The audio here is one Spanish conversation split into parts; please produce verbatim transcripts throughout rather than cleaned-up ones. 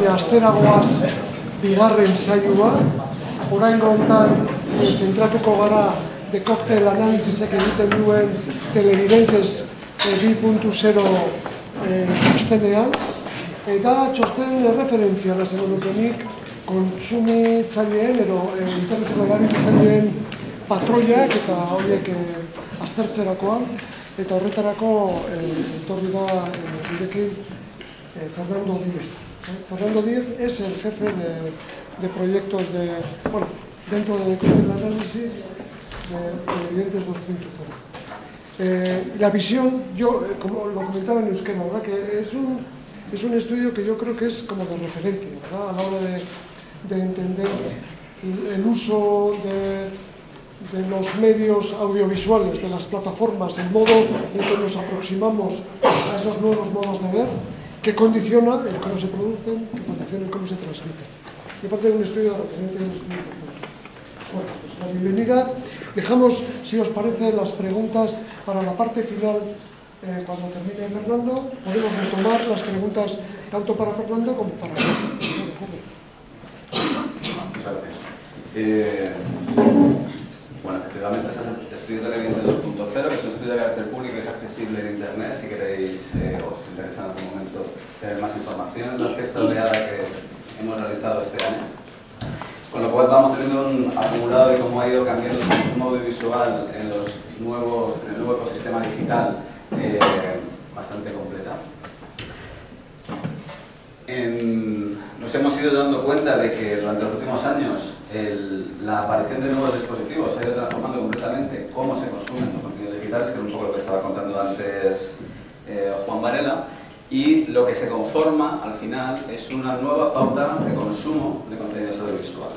asteragoaz bigarren saioa. Oraingo honetan zentratuko gara de cocktail analizisek egiten duen Televidentes bi puntu zero txostenean. Eta txosten referentziala esango nuke nik kontsumitzaileen edo interneteko erabiltzaileen patroiak eta horiek aztertzerakoan. Eta horretarako etorri da gurekin Fernando Díez. Fernando Díez es el jefe de, de proyectos de, bueno, dentro de el análisis de Televidentes dos punto cero. Eh, la visión, yo, como lo comentaba en euskera, ¿verdad? Que es un, es un estudio que yo creo que es como de referencia, ¿verdad? A la hora de, de entender el, el uso de, de los medios audiovisuales, de las plataformas, el modo en que nos aproximamos a esos nuevos modos de ver, que condiciona el cómo se producen, que condiciona el cómo se transmiten. Me parece un estudio de referencia muy importante. Bueno, pues la bienvenida. Dejamos, si os parece, las preguntas para la parte final, eh, cuando termine Fernando. Podemos retomar las preguntas tanto para Fernando como para mí. Muchas gracias. Eh, bueno, efectivamente este es el estudio Televidentes dos punto cero, que es un estudio de carácter público que es accesible en internet. Si queréis, eh, os interesa en algún momento tener más información, es la sexta oleada que hemos realizado este año. Con lo cual vamos teniendo un acumulado de cómo ha ido cambiando el consumo audiovisual en, los nuevos, en el nuevo ecosistema digital eh, bastante completa. En, nos hemos ido dando cuenta de que durante los últimos años el, la aparición de nuevos dispositivos ha ido transformando completamente cómo se consumen los contenidos digitales, que es un poco lo que estaba contando antes eh, Juan Varela. Y lo que se conforma, al final, es una nueva pauta de consumo de contenidos audiovisuales.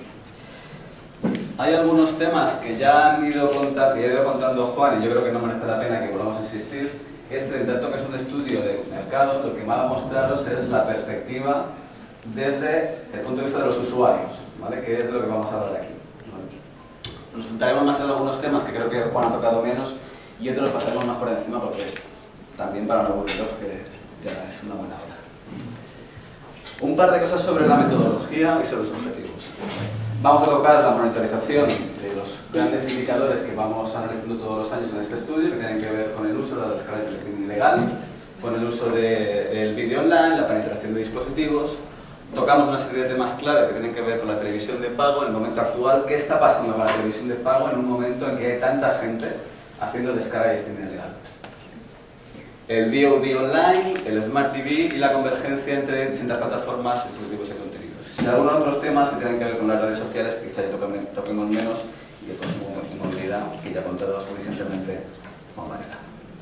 Hay algunos temas que ya han ido, contar, que ha ido contando Juan, y yo creo que no merece la pena que volvamos a insistir. Este, en tanto que es un estudio de mercado, lo que va a mostraros es la perspectiva desde el punto de vista de los usuarios, ¿vale? Que es de lo que vamos a hablar aquí. ¿Vale? Nos centraremos más en algunos temas que creo que Juan ha tocado menos, y otros los pasaremos más por encima porque también para los aburridos que ya es una buena hora. Un par de cosas sobre la metodología y sobre los objetivos. Vamos a tocar la monitorización de los grandes indicadores que vamos analizando todos los años en este estudio, que tienen que ver con el uso de las escalas del streaming legal, con el uso de, del vídeo online, la penetración de dispositivos. Tocamos una serie de temas clave que tienen que ver con la televisión de pago en el momento actual. ¿Qué está pasando con la televisión de pago en un momento en que hay tanta gente haciendo descarga y streaming legal? El V O D online, el Smart T V y la convergencia entre distintas plataformas, dispositivos y contenidos. Y algunos otros temas que tienen que ver con las redes sociales, quizá ya toquemos menos, y el consumo de movilidad, que ya ha contado suficientemente Juan Varela.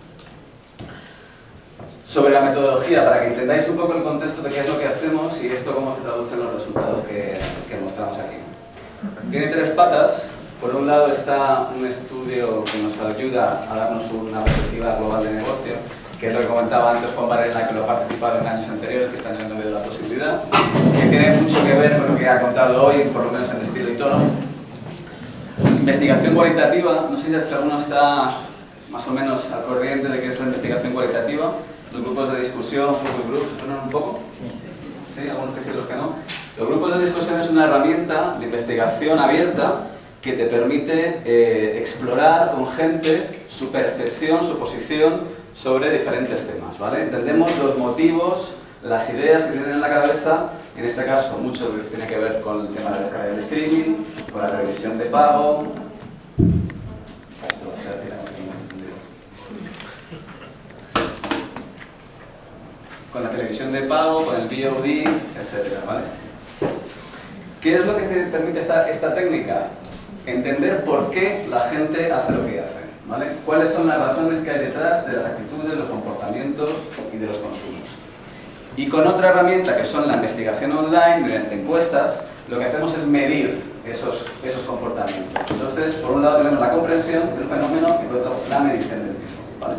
Sobre la metodología, para que entendáis un poco el contexto de qué es lo que hacemos y esto cómo se traduce en los resultados que, que mostramos aquí. Tiene tres patas. Por un lado está un estudio que nos ayuda a darnos una perspectiva global de negocio, que es lo que comentaba antes Juan Varela, que lo ha participado en años anteriores, que este año no veo la posibilidad, que tiene mucho que ver con lo que ha contado hoy, por lo menos en estilo y tono. Investigación cualitativa, no sé si alguno está más o menos al corriente de qué es la investigación cualitativa. Los grupos de discusión, focus groups, ¿suenan un poco? Sí, algunos que sí, otros que no. Los grupos de discusión es una herramienta de investigación abierta que te permite eh, explorar con gente su percepción, su posición sobre diferentes temas, ¿vale? Entendemos los motivos, las ideas que tienen en la cabeza, en este caso mucho tiene que ver con el tema de la descarga del streaming, con la televisión de pago, con la televisión de pago, con el V O D, etcétera, ¿vale? ¿Qué es lo que te permite esta, esta técnica? Entender por qué la gente hace lo que hace, ¿vale? ¿Cuáles son las razones que hay detrás de las actitudes, los comportamientos y de los consumos? Y con otra herramienta que son la investigación online, mediante encuestas, lo que hacemos es medir esos, esos comportamientos. Entonces, por un lado tenemos la comprensión del fenómeno y por otro la medición del mismo, ¿vale?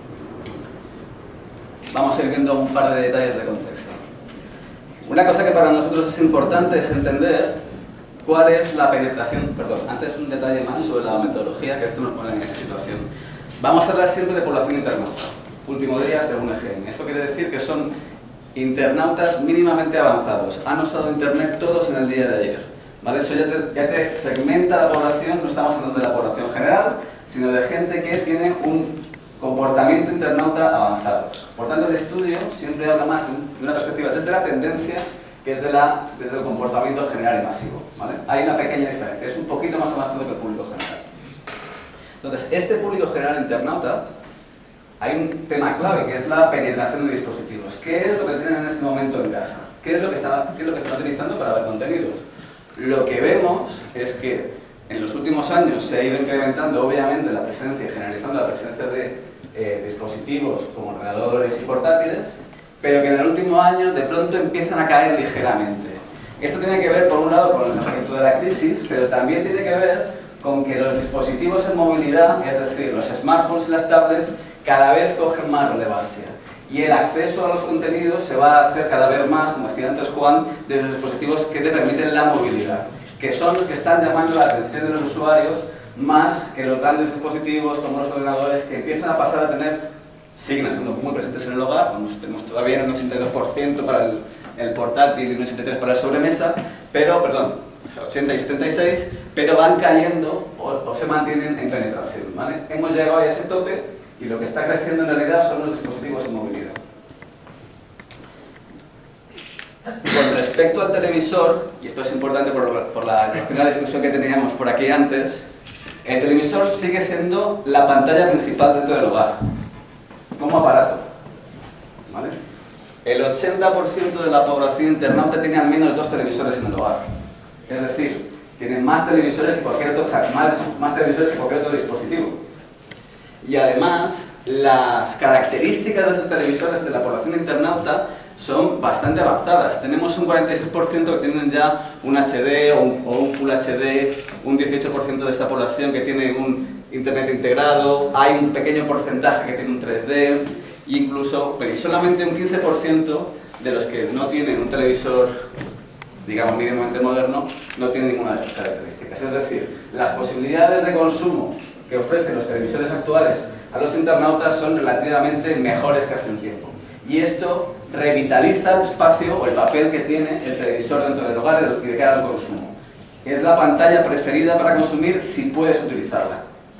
Vamos a ir viendo un par de detalles de contexto. Una cosa que para nosotros es importante es entender cuál es la penetración, perdón, antes un detalle más sobre la metodología, que esto nos pone en situación. Vamos a hablar siempre de población internauta, último día según E G N. Esto quiere decir que son internautas mínimamente avanzados. Han usado Internet todos en el día de ayer. ¿Vale? Eso ya te, ya te segmenta la población, no estamos hablando de la población general, sino de gente que tiene un comportamiento internauta avanzado. Por tanto, el estudio siempre habla más de una perspectiva desde la tendencia que es de la, desde el comportamiento general y masivo. ¿Vale? Hay una pequeña diferencia, es un poquito más avanzado que el público general. Entonces, este público general internauta, hay un tema clave que es la penetración de dispositivos. ¿Qué es lo que tienen en este momento en casa? ¿Qué es lo que está, qué es lo que están utilizando para ver contenidos? Lo que vemos es que en los últimos años se ha ido incrementando obviamente la presencia y generalizando la presencia de eh, dispositivos como ordenadores y portátiles, pero que en el último año de pronto empiezan a caer ligeramente. Esto tiene que ver por un lado con el efecto de la crisis, pero también tiene que ver con que los dispositivos en movilidad, es decir, los smartphones y las tablets, cada vez cogen más relevancia. Y el acceso a los contenidos se va a hacer cada vez más, como decía antes Juan, desde dispositivos que te permiten la movilidad, que son los que están llamando la atención de los usuarios más que los grandes dispositivos como los ordenadores, que empiezan a pasar a tener, siguen estando muy presentes en el hogar, vamos, tenemos todavía un ochenta y dos por ciento para el, el portátil y un ochenta y tres por ciento para la sobremesa, pero, perdón, ochenta y setenta y seis, pero van cayendo o, o se mantienen en penetración, ¿vale? Hemos llegado a ese tope y lo que está creciendo en realidad son los dispositivos en movilidad. Con respecto al televisor, y esto es importante por, por la primera discusión que teníamos por aquí antes, el televisor sigue siendo la pantalla principal dentro del hogar, como aparato, ¿vale? El ochenta por ciento de la población internauta tiene al menos dos televisores en el hogar. Es decir, tienen más televisores que cualquier otro, o sea, más, más televisores que cualquier otro dispositivo. Y además, las características de estos televisores de la población internauta son bastante avanzadas. Tenemos un cuarenta y seis por ciento que tienen ya un H D o un, o un Full H D, un dieciocho por ciento de esta población que tiene un Internet integrado, hay un pequeño porcentaje que tiene un tres D, incluso, pero solamente un quince por ciento de los que no tienen un televisor, digamos, mínimamente moderno, no tienen ninguna de estas características. Es decir, las posibilidades de consumo que ofrecen los televisores actuales a los internautas son relativamente mejores que hace un tiempo. Y esto revitaliza el espacio o el papel que tiene el televisor dentro del hogar y de cara al consumo. Es la pantalla preferida para consumir si puedes utilizarla.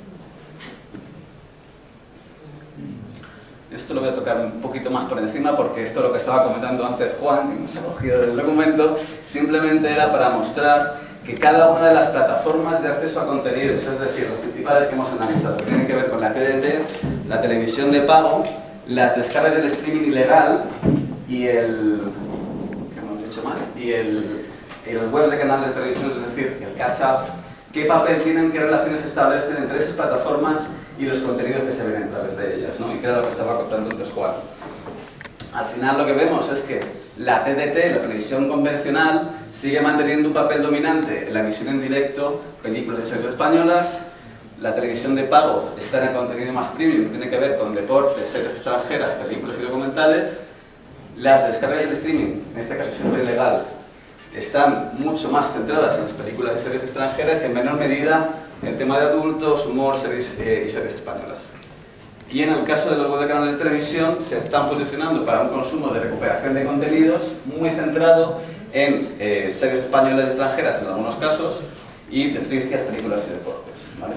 Esto lo voy a tocar un poquito más por encima porque esto lo que estaba comentando antes Juan, que nos ha cogido del documento, simplemente era para mostrar que cada una de las plataformas de acceso a contenidos, es decir, los principales que hemos analizado, que tienen que ver con la T D T, la televisión de pago, las descargas del streaming ilegal y el, ¿qué hemos dicho más? Y el, el web de canal de televisión, es decir, el catch-up, qué papel tienen, qué relaciones se establecen entre esas plataformas y los contenidos que se ven a través de ellas, ¿no? Y que era lo que estaba contando antes Juan. Al final lo que vemos es que la T D T, la televisión convencional, sigue manteniendo un papel dominante en la emisión en directo, películas y series españolas. La televisión de pago está en el contenido más premium, tiene que ver con deportes, series extranjeras, películas y documentales. Las descargas del streaming, en este caso siempre ilegal, están mucho más centradas en las películas y series extranjeras y en menor medida en el tema de adultos, humor, series eh, y series españolas. Y en el caso de los web de canales de televisión se están posicionando para un consumo de recuperación de contenidos muy centrado en eh, series españolas y extranjeras en algunos casos y noticias, películas y deportes, ¿vale?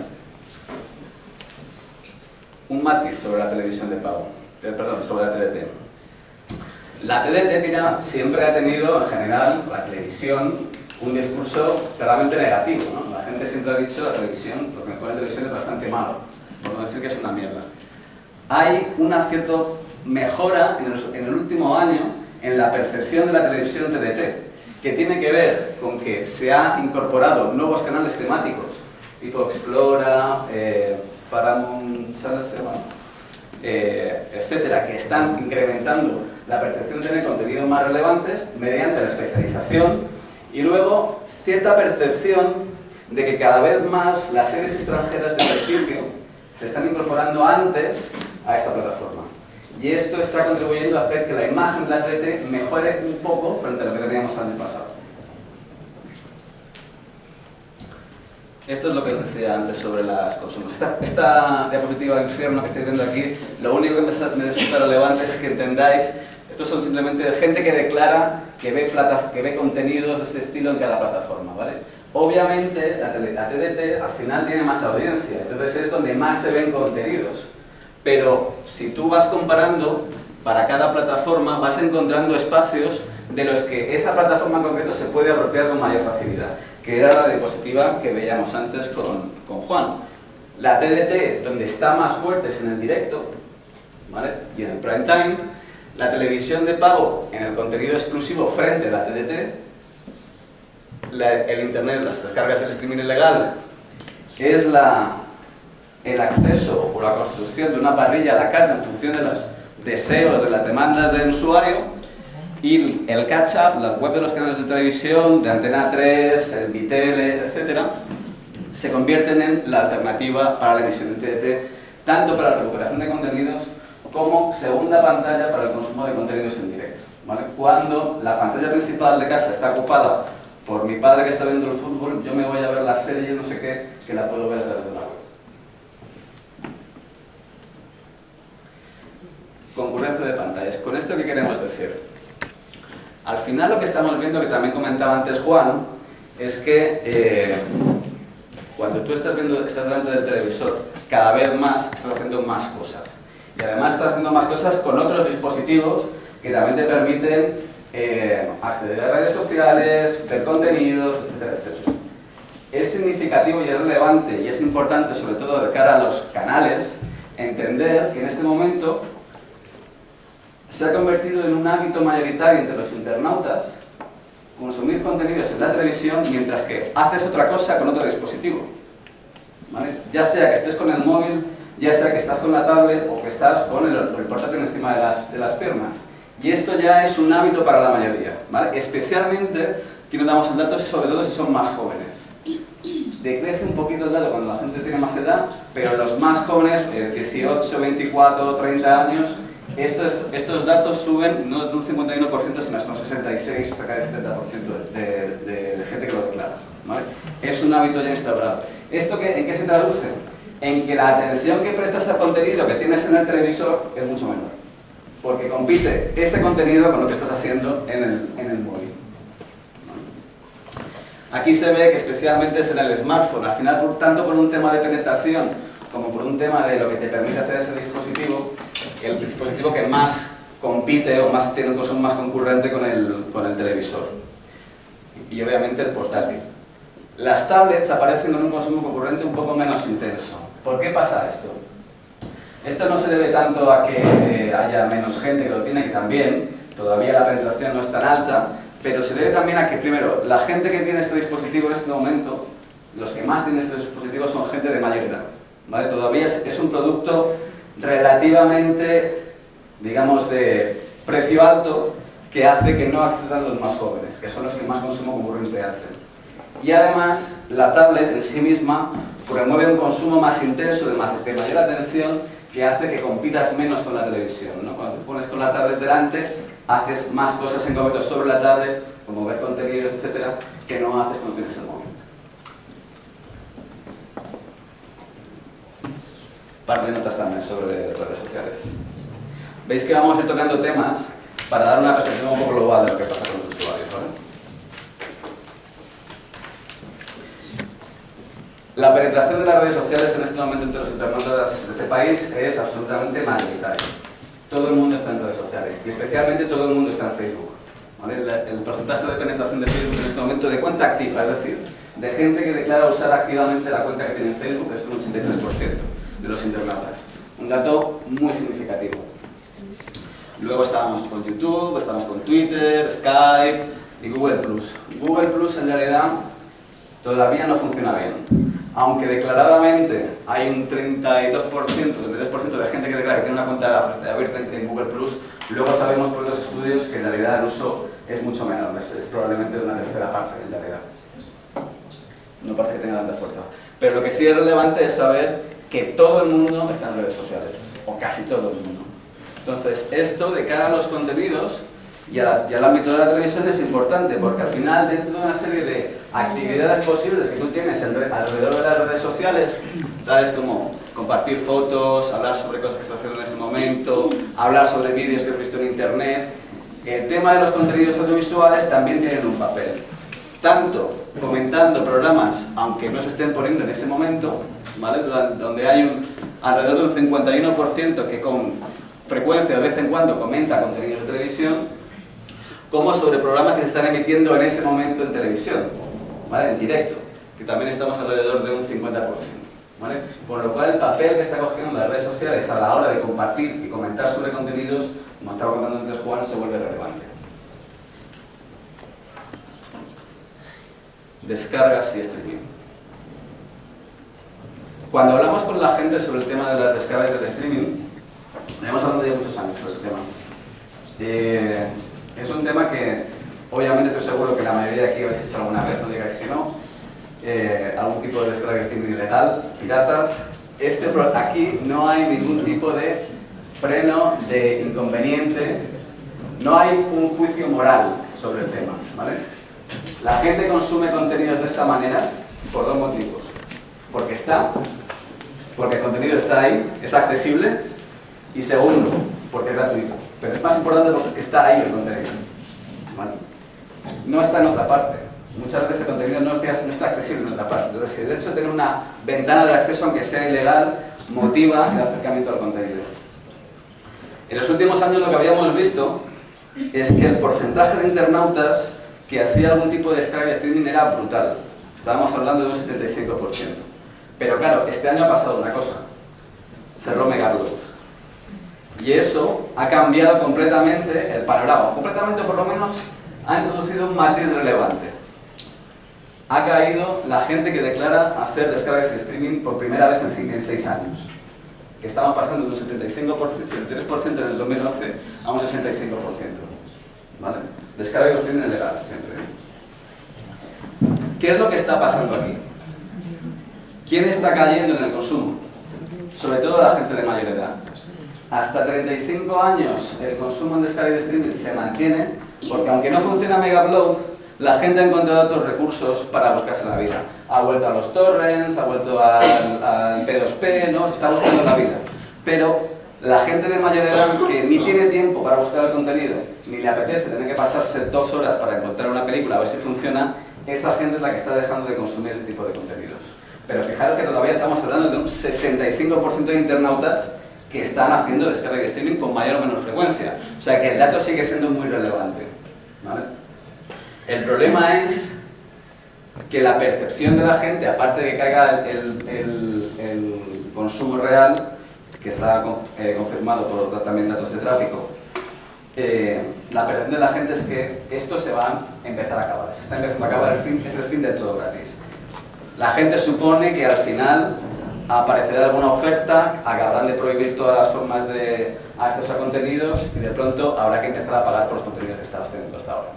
Un matiz sobre la televisión de pago, eh, perdón, sobre la T D T. La T D T tiene, siempre ha tenido, en general, la televisión, un discurso claramente negativo, ¿no? La gente siempre ha dicho la televisión, lo que me pone en televisión es bastante malo, por no decir que es una mierda. Hay una cierta mejora en el, en el último año en la percepción de la televisión T D T, que tiene que ver con que se han incorporado nuevos canales temáticos, tipo Explora, eh, Paramount Channel, eh, etcétera, que están incrementando la percepción de tener contenidos más relevantes mediante la especialización y luego cierta percepción de que cada vez más las series extranjeras de prestigio se están incorporando antes a esta plataforma. Y esto está contribuyendo a hacer que la imagen de la T D T mejore un poco frente a lo que teníamos el año pasado. Esto es lo que os decía antes sobre los consumos. Esta, esta diapositiva del infierno que estáis viendo aquí, lo único que me resulta relevante es que entendáis, Estos son simplemente gente que declara que ve, plata, que ve contenidos de este estilo en cada plataforma, ¿vale? Obviamente, la, la T D T al final tiene más audiencia, entonces es donde más se ven contenidos. Pero si tú vas comparando, para cada plataforma vas encontrando espacios de los que esa plataforma en concreto se puede apropiar con mayor facilidad, que era la diapositiva que veíamos antes con, con Juan. La T D T, donde está más fuerte, es en el directo, ¿vale? Y en el prime time. La televisión de pago en el contenido exclusivo frente a la T D T. La, el internet, las descargas del streaming ilegal, que es la, el acceso o la construcción de una parrilla a la carta en función de los deseos, de las demandas del usuario. Y el catch-up, la web de los canales de televisión, de Antena tres, el Vitele, etcétera, se convierten en la alternativa para la emisión de T D T, tanto para la recuperación de contenidos como segunda pantalla para el consumo de contenidos en directo, ¿vale? Cuando la pantalla principal de casa está ocupada por mi padre que está viendo el fútbol, yo me voy a ver la serie, no sé qué, que la puedo ver a través de la web. Concurrencia de pantallas. ¿Con esto qué queremos decir? Al final lo que estamos viendo, que también comentaba antes Juan, es que eh, cuando tú estás viendo, estás delante del televisor, cada vez más estás haciendo más cosas. Y además estás haciendo más cosas con otros dispositivos que también te permiten eh, acceder a redes sociales, ver contenidos, etcétera, etcétera. Es significativo y es relevante y es importante, sobre todo de cara a los canales, entender que en este momento se ha convertido en un hábito mayoritario entre los internautas consumir contenidos en la televisión mientras que haces otra cosa con otro dispositivo, ¿vale? Ya sea que estés con el móvil, ya sea que estás con la tablet o que estás con el, el portátil encima de las, de las piernas. Y esto ya es un hábito para la mayoría, ¿vale? Especialmente, aquí nos damos el dato, sobre todo si son más jóvenes. Decrece un poquito el dato cuando la gente tiene más edad, pero los más jóvenes, eh, dieciocho, veinticuatro, treinta años, estos, estos datos suben no de un cincuenta y uno por ciento, sino hasta un sesenta y seis, cerca del setenta por ciento de, de, de gente que lo declara, ¿vale? Es un hábito ya instaurado. ¿Esto qué, en qué se traduce? En que la atención que prestas al contenido que tienes en el televisor es mucho menor, porque compite ese contenido con lo que estás haciendo en el, en el móvil. Aquí se ve que especialmente es en el smartphone, al final por, tanto por un tema de penetración como por un tema de lo que te permite hacer ese dispositivo, el dispositivo que más compite o más tiene un consumo más concurrente con el, con el televisor. Y obviamente el portátil. Las tablets aparecen con un consumo concurrente un poco menos intenso. ¿Por qué pasa esto? Esto no se debe tanto a que eh, haya menos gente que lo tiene, que también, todavía la penetración no es tan alta, pero se debe también a que, primero, la gente que tiene este dispositivo en este momento, los que más tienen este dispositivo son gente de mayor edad, ¿vale? Todavía es, es un producto relativamente, digamos, de precio alto, que hace que no accedan los más jóvenes, que son los que más consumo concurrente hacen. Y además, la tablet en sí misma promueve un consumo más intenso, de, más, de mayor atención, que hace que compitas menos con la televisión, ¿no? Cuando te pones con la tablet delante, haces más cosas en concreto sobre la tablet, como ver contenido, etcétera, que no haces cuando tienes el móvil. Par de notas también sobre redes sociales. Veis que vamos a ir tocando temas para dar una perspectiva un poco global de lo que pasa con los usuarios, ¿vale? La penetración de las redes sociales en este momento entre los internautas de este país es absolutamente mayoritaria. Todo el mundo está en redes sociales y especialmente todo el mundo está en Facebook, ¿vale? El porcentaje de penetración de Facebook en este momento de cuenta activa, es decir, de gente que declara usar activamente la cuenta que tiene en Facebook, es un ochenta y tres por ciento de los internautas. Un dato muy significativo. Luego estábamos con YouTube, estamos con Twitter, Skype y Google plus. Google plus en realidad todavía no funciona bien. Aunque declaradamente hay un treinta y dos por ciento, treinta y tres por ciento de gente que declara que tiene una cuenta abierta en Google plus, luego sabemos por los estudios que en realidad el uso es mucho menor, es, es probablemente una tercera parte en realidad. No parece que tenga tanta fuerza. Pero lo que sí es relevante es saber que todo el mundo está en redes sociales, o casi todo el mundo. Entonces, esto de cara a los contenidos y, a, y al ámbito de la televisión es importante, porque al final, dentro de una serie de actividades posibles que tú tienes alrededor de las redes sociales, tales como compartir fotos, hablar sobre cosas que estás haciendo en ese momento, hablar sobre vídeos que has visto en internet, el tema de los contenidos audiovisuales también tienen un papel. Tanto comentando programas, aunque no se estén poniendo en ese momento, ¿vale? Donde hay un, alrededor de un cincuenta y uno por ciento que con frecuencia, de vez en cuando, comenta contenidos de televisión, como sobre programas que se están emitiendo en ese momento en televisión, ¿vale? En directo, que también estamos alrededor de un cincuenta por ciento. ¿Vale? Con lo cual el papel que está cogiendo las redes sociales a la hora de compartir y comentar sobre contenidos, como estaba contando antes Juan, se vuelve relevante. Descargas y streaming. Cuando hablamos con la gente sobre el tema de las descargas y del streaming, venimos hablando ya muchos años sobre este tema. Eh, es un tema que, obviamente, estoy seguro que la mayoría de aquí habéis hecho alguna vez, no digáis que no. Eh, algún tipo de descarga y streaming ilegal, piratas. Este, aquí no hay ningún tipo de freno, de inconveniente, no hay un juicio moral sobre el tema, ¿vale? La gente consume contenidos de esta manera por dos motivos. Porque está, porque el contenido está ahí, es accesible, y segundo, porque es gratuito. Pero es más importante porque está ahí el contenido, ¿vale? No está en otra parte. Muchas veces el contenido no está, no está accesible en otra parte. Entonces, el hecho de tener una ventana de acceso, aunque sea ilegal, motiva el acercamiento al contenido. En los últimos años lo que habíamos visto es que el porcentaje de internautas que hacía algún tipo de descarga de streaming era brutal. Estábamos hablando de un setenta y cinco por ciento. Pero claro, este año ha pasado una cosa. Cerró Megaupload. Y eso ha cambiado completamente el panorama. Completamente, por lo menos, ha introducido un matiz relevante. Ha caído la gente que declara hacer descargas de streaming por primera vez en, en seis años. Que estamos pasando de un setenta y cinco por ciento, setenta y tres por ciento en el dos mil once a un sesenta y cinco por ciento. ¿Vale? Descarga de streaming legal, siempre. ¿Qué es lo que está pasando aquí? ¿Quién está cayendo en el consumo? Sobre todo la gente de mayor edad. Hasta treinta y cinco años el consumo en descarga de streaming se mantiene, porque aunque no funciona Megaupload, la gente ha encontrado otros recursos para buscarse la vida. Ha vuelto a los torrents, ha vuelto al, al P dos P, ¿no? Se está buscando la vida. Pero la gente de mayor edad que ni tiene tiempo para buscar el contenido, ni le apetece tener que pasarse dos horas para encontrar una película a ver si funciona, esa gente es la que está dejando de consumir ese tipo de contenidos. Pero fijaros que todavía estamos hablando de un sesenta y cinco por ciento de internautas que están haciendo descarga de streaming con mayor o menor frecuencia. O sea que el dato sigue siendo muy relevante, ¿vale? El problema es que la percepción de la gente, aparte de que caiga el, el, el consumo real, que está eh, confirmado por también datos de tráfico, eh, la percepción de la gente es que esto se va a empezar a acabar. Se está empezando a acabar, el fin, es el fin del todo gratis. La gente supone que al final aparecerá alguna oferta, acabarán de prohibir todas las formas de acceso a contenidos y de pronto habrá que empezar a pagar por los contenidos que estabas teniendo hasta ahora.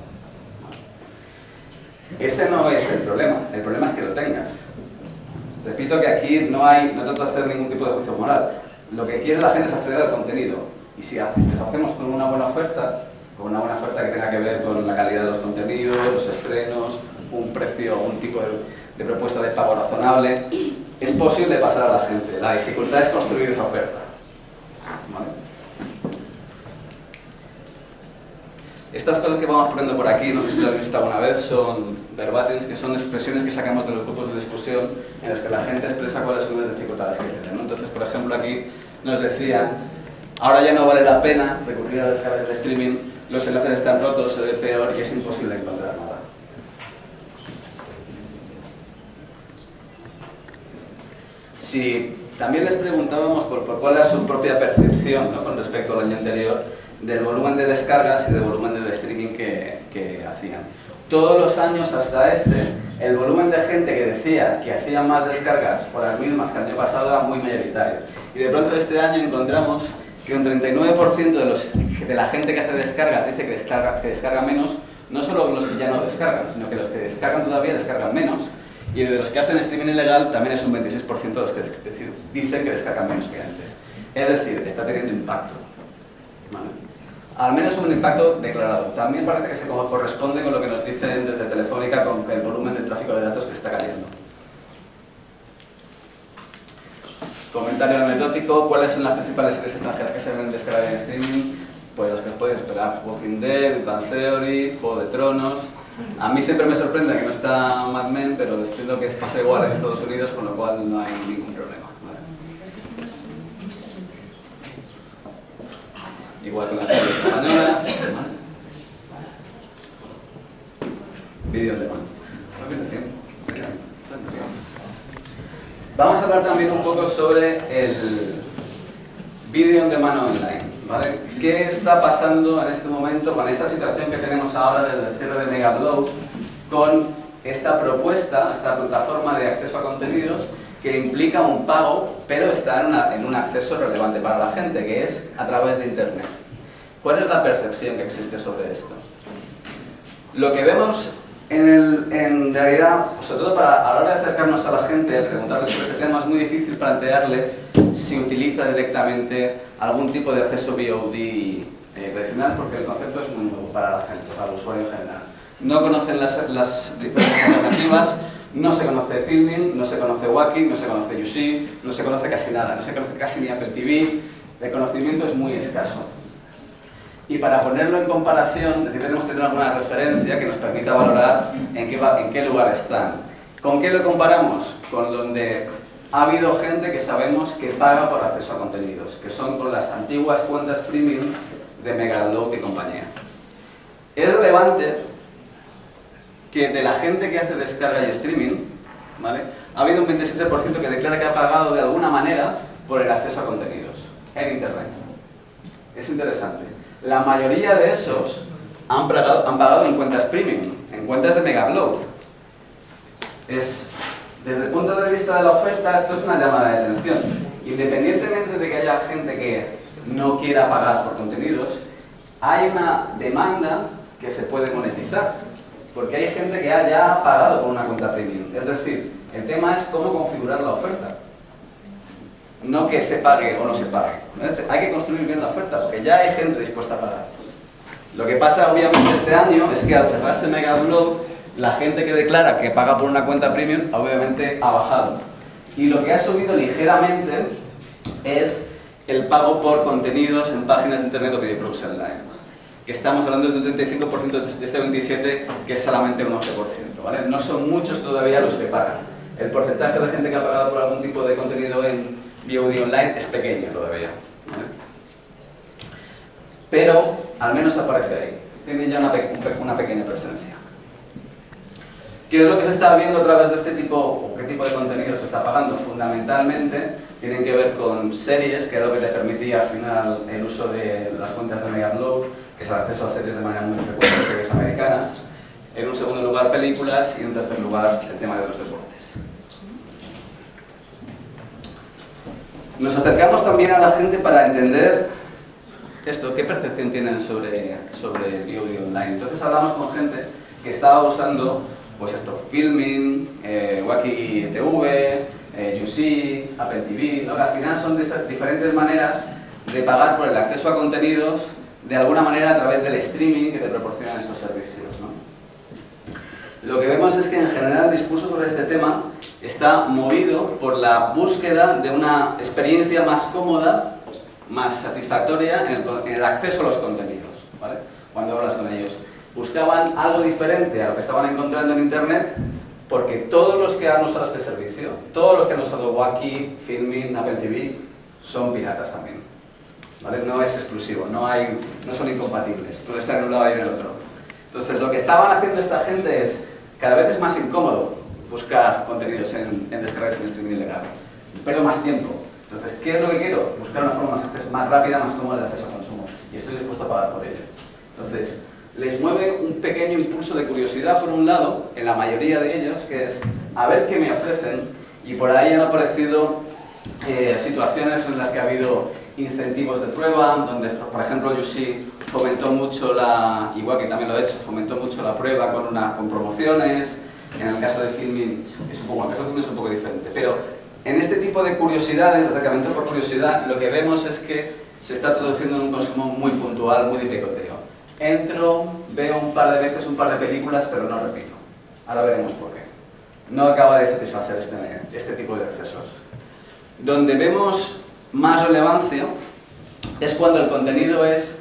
Ese no es el problema, el problema es que lo tengas. Repito que aquí no hay, no trato de hacer ningún tipo de juicio moral. Lo que quiere la gente es acceder al contenido. Y si lo hacemos con una buena oferta, con una buena oferta que tenga que ver con la calidad de los contenidos, los estrenos, un precio, un tipo de, de propuesta de pago razonable, es posible pasar a la gente. La dificultad es construir esa oferta. ¿Vale? Estas cosas que vamos poniendo por aquí, no sé si lo habéis visto alguna vez, son verbatims, que son expresiones que sacamos de los grupos de discusión en los que la gente expresa cuáles son las dificultades que tienen, ¿no? Entonces, por ejemplo, aquí nos decían, ahora ya no vale la pena recurrir a la descarga del streaming, los enlaces están rotos, se ve peor y es imposible encontrar nada. Si también les preguntábamos por, por cuál era su propia percepción, ¿no?, con respecto al año anterior, del volumen de descargas y del volumen de streaming que, que hacían. Todos los años hasta este, el volumen de gente que decía que hacía más descargas por las mismas que el año pasado era muy mayoritario. Y de pronto este año encontramos que un treinta y nueve por ciento de, los, de la gente que hace descargas dice que descarga, que descarga menos, no solo los que ya no descargan, sino que los que descargan todavía descargan menos. Y de los que hacen streaming ilegal también es un veintiséis por ciento de los que dicen que descargan menos que antes. Es decir, está teniendo impacto. ¿Vale? Al menos un impacto declarado. También parece que se corresponde con lo que nos dicen desde Telefónica con el volumen de tráfico de datos que está cayendo. Comentario anecdótico: ¿cuáles son las principales series extranjeras que se ven descargadas en streaming? pues los que os podéis esperar. Walking Dead, Big Bang Theory, Juego de Tronos. A mí siempre me sorprende que no está Mad Men, pero entiendo que pasa igual en Estados Unidos, con lo cual no hay ningún problema. ¿Vale? Igual que las series españolas. Vídeos de mano. Vamos a hablar también un poco sobre el vídeo on demand online, ¿vale? ¿Qué está pasando en este momento con esta situación que tenemos ahora desde el cierre de Megablow con esta propuesta, esta plataforma de acceso a contenidos que implica un pago, pero está en, una, en un acceso relevante para la gente, que es a través de Internet? ¿Cuál es la percepción que existe sobre esto? Lo que vemos en, el, en realidad, sobre todo para, a la hora de acercarnos a la gente, preguntarles sobre este tema, es muy difícil plantearles si utiliza directamente algún tipo de acceso V O D eh, tradicional, porque el concepto es muy nuevo para la gente, para el usuario en general. No conocen las, las diferentes alternativas, no se conoce Filmin, no se conoce Wacky, no se conoce U C, no se conoce casi nada, no se conoce casi ni Apple T V, el conocimiento es muy escaso. Y para ponerlo en comparación, necesitamos tener alguna referencia que nos permita valorar en qué, va, en qué lugar están. ¿Con qué lo comparamos? Con donde ha habido gente que sabemos que paga por acceso a contenidos, que son con las antiguas cuentas streaming de Megablow y compañía. Es relevante que de la gente que hace descarga y streaming, ¿vale?, ha habido un veintisiete por ciento que declara que ha pagado de alguna manera por el acceso a contenidos en Internet. Es interesante. La mayoría de esos han pagado, han pagado en cuentas premium, en cuentas de Megablow. Es, desde el punto de vista de la oferta, esto es una llamada de atención. Independientemente de que haya gente que no quiera pagar por contenidos, hay una demanda que se puede monetizar, porque hay gente que ha ya pagado por una cuenta premium. Es decir, el tema es cómo configurar la oferta. No que se pague o no se pague. Hay que construir bien la oferta, porque ya hay gente dispuesta a pagar. Lo que pasa, obviamente, este año es que al cerrarse Megablow, la gente que declara que paga por una cuenta premium, obviamente, ha bajado. Y lo que ha subido ligeramente es el pago por contenidos en páginas de internet o videoclubs online. Que estamos hablando de un treinta y cinco por ciento de este veintisiete por ciento, que es solamente un once por ciento, ¿vale? No son muchos todavía los que pagan. El porcentaje de gente que ha pagado por algún tipo de contenido en V O D online es pequeño todavía, ¿vale? Pero al menos aparece ahí, tiene ya una, pe una pequeña presencia. ¿Qué es lo que se está viendo a través de este tipo, o qué tipo de contenido se está pagando? Fundamentalmente tienen que ver con series, que es lo que te permitía al final el uso de las cuentas de Megablow, que es el acceso a series de manera muy frecuente, series americanas. En un segundo lugar, películas, y en un tercer lugar, el tema de los deportes. Nos acercamos también a la gente para entender esto, qué percepción tienen sobre, sobre V O D online. Entonces hablamos con gente que estaba usando, pues esto, Filmin, eh, Wacky T V, eh, U C, Apple T V, ¿no? Que al final son dif diferentes maneras de pagar por el acceso a contenidos, de alguna manera a través del streaming que te proporcionan estos servicios, ¿no? Lo que vemos es que en general el discurso sobre este tema está movido por la búsqueda de una experiencia más cómoda, más satisfactoria en el, en el acceso a los contenidos, ¿vale? Cuando hablas con ellos. Buscaban algo diferente a lo que estaban encontrando en Internet, porque todos los que han usado este servicio, todos los que han usado Wacky, Filmin, Apple T V, son piratas también, ¿vale? No es exclusivo, no, hay, no son incompatibles, todo está en un lado y en el otro. Entonces lo que estaban haciendo esta gente es, cada vez es más incómodo buscar contenidos en, en descargas en streaming ilegal, pero más tiempo. Entonces, ¿qué es lo que quiero? Buscar una forma más, más rápida, más cómoda de acceso al consumo, y estoy dispuesto a pagar por ello. Entonces, les mueve un pequeño impulso de curiosidad por un lado, en la mayoría de ellos, que es a ver qué me ofrecen, y por ahí han aparecido eh, situaciones en las que ha habido incentivos de prueba, donde, por ejemplo, U C fomentó mucho la, igual que también lo he hecho, fomentó mucho la prueba con, una, con promociones. En el caso de Filmin es un poco, el caso de Filmin es un poco diferente, pero en este tipo de curiosidades, de acercamiento por curiosidad, lo que vemos es que se está traduciendo en un consumo muy puntual, muy de picoteo. Entro, veo un par de veces un par de películas, pero no repito. Ahora veremos por qué. No acaba de satisfacer este, este tipo de accesos. Donde vemos más relevancia es cuando el contenido es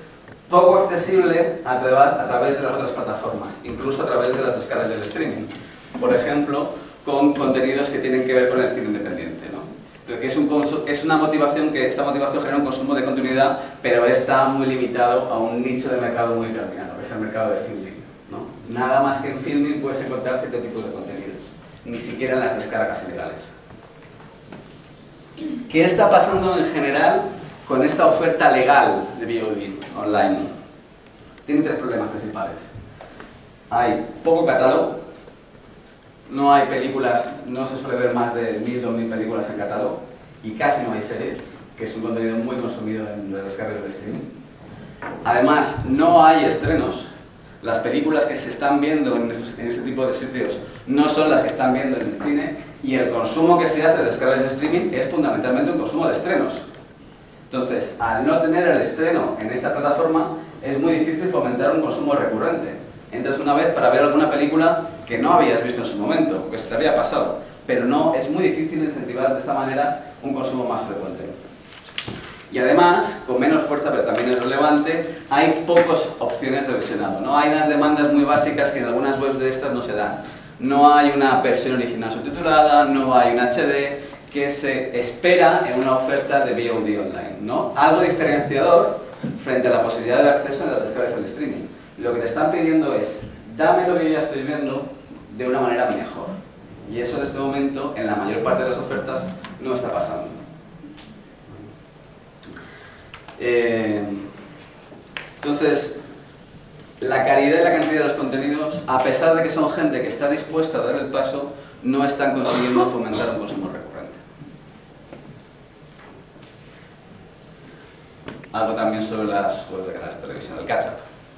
poco accesible a, tra a través de las otras plataformas, incluso a través de las descargas del streaming. Por ejemplo, con contenidos que tienen que ver con el cine independiente, ¿no? Entonces, que es, un es una motivación que esta motivación genera un consumo de continuidad, pero está muy limitado a un nicho de mercado muy determinado, que es el mercado de filming, ¿no? Nada más que en filming puedes encontrar cierto tipo de contenidos, ni siquiera en las descargas ilegales. ¿Qué está pasando en general con esta oferta legal de V O D online? Tiene tres problemas principales. Hay poco catálogo, no hay películas, no se suele ver más de mil o dos mil películas en catálogo, y casi no hay series, que es un contenido muy consumido en las descargas de streaming. Además, no hay estrenos. Las películas que se están viendo en, estos, en este tipo de sitios no son las que están viendo en el cine, y el consumo que se hace de descargas de streaming es fundamentalmente un consumo de estrenos. Entonces, al no tener el estreno en esta plataforma, es muy difícil fomentar un consumo recurrente. Entras una vez para ver alguna película que no habías visto en su momento, que se te había pasado, pero no, es muy difícil incentivar de esta manera un consumo más frecuente. Y además, con menos fuerza, pero también es relevante, hay pocas opciones de visionado, ¿no? Hay unas demandas muy básicas que en algunas webs de estas no se dan. No hay una versión original subtitulada, no hay un H D, que se espera en una oferta de V O D online, ¿no? Algo diferenciador frente a la posibilidad de acceso en las descargas del streaming. Lo que te están pidiendo es, dame lo que yo ya estoy viendo de una manera mejor. Y eso en este momento, en la mayor parte de las ofertas, no está pasando. Eh, entonces, la calidad y la cantidad de los contenidos, a pesar de que son gente que está dispuesta a dar el paso, no están consiguiendo fomentar un consumo recurrente. Algo también sobre las webs de canales de televisión, el catch-up.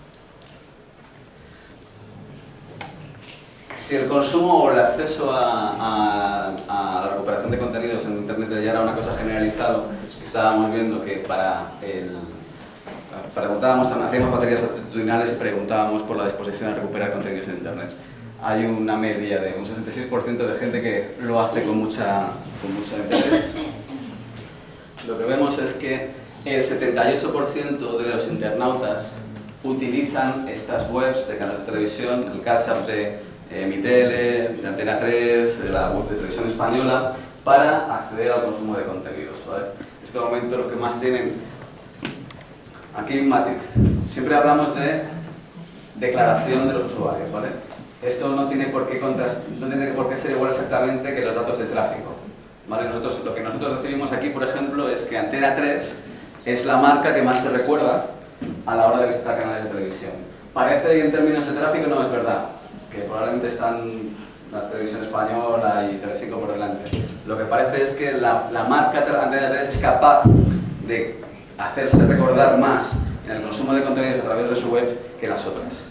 Si el consumo o el acceso a, a, a la recuperación de contenidos en Internet ya era una cosa generalizada, estábamos viendo que para el... Preguntábamos, también hacíamos baterías altitudinales y preguntábamos por la disposición a recuperar contenidos en Internet. Hay una media de un sesenta y seis por ciento de gente que lo hace con mucha, con mucho interés. Lo que vemos es que el setenta y ocho por ciento de los internautas utilizan estas webs de canales de televisión, el catch-up de eh, Mi Tele, de Antena tres, de la web de Televisión Española, para acceder al consumo de contenidos, ¿vale? En este momento los que más tienen... Aquí hay un matiz. Siempre hablamos de declaración de los usuarios, ¿vale? Esto no tiene por qué, contrast... no tiene por qué ser igual exactamente que los datos de tráfico, ¿vale? Nosotros, lo que nosotros recibimos aquí, por ejemplo, es que Antena tres es la marca que más se recuerda a la hora de visitar canales de televisión. Parece que en términos de tráfico no es verdad, que probablemente están la Televisión Española y Telecinco por delante. Lo que parece es que la, la marca Antena tres es capaz de hacerse recordar más en el consumo de contenidos a través de su web que las otras.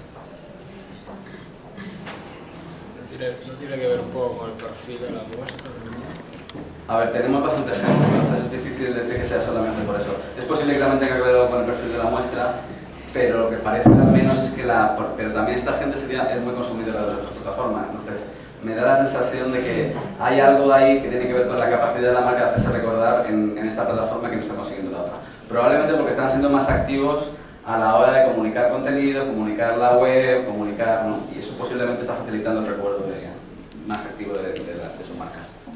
¿No tiene, no tiene que ver un poco con el perfil de la muestra? A ver, tenemos bastantes ejemplos, entonces es difícil decir que sea solamente por eso. Es posible que también tenga que ver algo con el perfil de la muestra, pero lo que parece al menos es que la... Pero también esta gente sería, es muy consumidora de las plataformas, entonces me da la sensación de que hay algo ahí que tiene que ver con la capacidad de la marca de hacerse recordar en, en esta plataforma que no está consiguiendo la otra. Probablemente porque están siendo más activos a la hora de comunicar contenido, comunicar la web, comunicar, ¿no? Y eso posiblemente está facilitando el recuerdo de, más activo de, de, la, de su marca.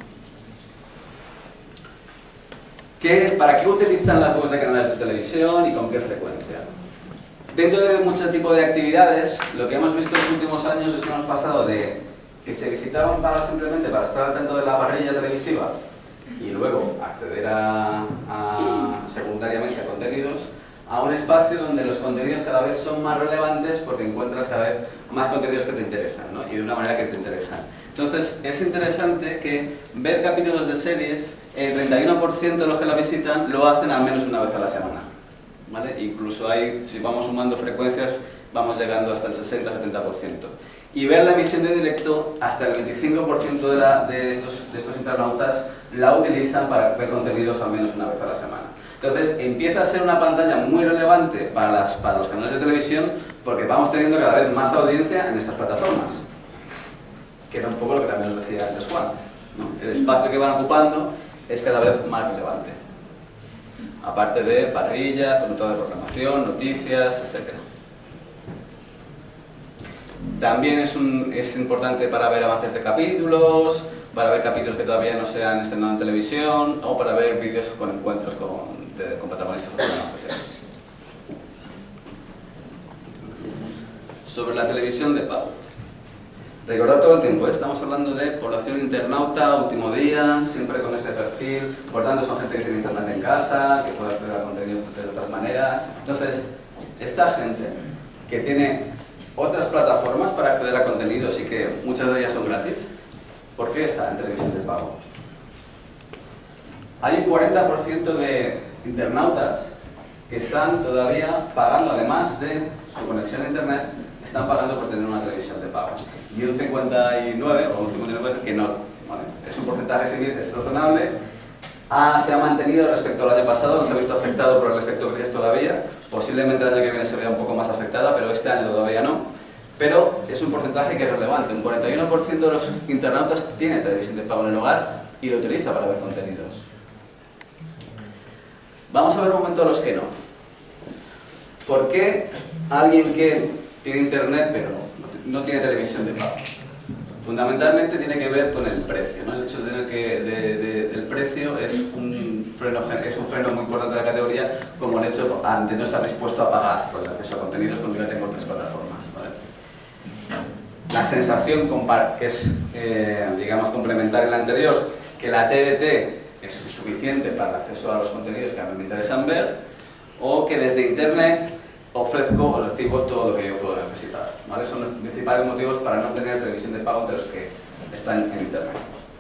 ¿Qué es, ¿Para qué utilizan las webs de canales de televisión y con qué frecuencia? Dentro de muchos tipos de actividades, lo que hemos visto en los últimos años es que hemos pasado de que se visitaban para, simplemente para estar al tanto de la parrilla televisiva y luego acceder a, a, secundariamente a contenidos, a un espacio donde los contenidos cada vez son más relevantes porque encuentras cada vez más contenidos que te interesan, ¿no? Y de una manera que te interesan. Entonces, es interesante que ver capítulos de series, el treinta y uno por ciento de los que la visitan lo hacen al menos una vez a la semana, ¿vale? Incluso hay, si vamos sumando frecuencias, vamos llegando hasta el sesenta a setenta por ciento. Y ver la emisión de directo, hasta el veinticinco por ciento de, la, de, estos, de estos internautas la utilizan para ver contenidos al menos una vez a la semana. Entonces empieza a ser una pantalla muy relevante para, las, para los canales de televisión porque vamos teniendo cada vez más audiencia en estas plataformas. Que era un poco lo que también os decía antes Juan, ¿no? El espacio que van ocupando es cada vez más relevante. aparte de parrillas, consulta de programación, noticias, etcétera. También es, un, es importante para ver avances de capítulos, para ver capítulos que todavía no se han estrenado en televisión o para ver vídeos con encuentros con, de, con protagonistas o programas de series. Sobre la televisión de pago. Recordad todo el tiempo, ¿eh? Estamos hablando de población internauta, último día, siempre con ese perfil, por tanto son gente que tiene internet en casa, que puede acceder a contenidos de otras maneras. Entonces, esta gente que tiene otras plataformas para acceder a contenidos y que muchas de ellas son gratis, ¿por qué está en televisión de pago? Hay un cuarenta por ciento de internautas que están todavía pagando, además de su conexión a internet, están pagando por tener una televisión de pago. Y un cincuenta y nueve o un cincuenta y nueve que no. ¿Vale? Es un porcentaje similar, es razonable. Ah, se ha mantenido respecto al año pasado, no se ha visto afectado por el efecto crisis todavía. Posiblemente el año que viene se vea un poco más afectada, pero este año todavía no. Pero es un porcentaje que es relevante. Un cuarenta y uno por ciento de los internautas tiene televisión de pago en el hogar y lo utiliza para ver contenidos. Vamos a ver un momento los que no. ¿Por qué alguien que tiene internet pero no tiene televisión de pago? Fundamentalmente tiene que ver con el precio, ¿no? El hecho de tener que de, de, el precio es un freno es un freno muy importante de la categoría, como el hecho de no estar dispuesto a pagar por el acceso a contenidos cuando ya tengo otras plataformas, ¿vale? La sensación que es, eh, digamos, complementaria a la anterior, que la T D T es suficiente para el acceso a los contenidos que a mí me interesan ver, o que desde internet ofrezco o recibo todo lo que yo puedo necesitar, ¿vale? Son los principales motivos para no tener televisión de pago entre los que están en internet.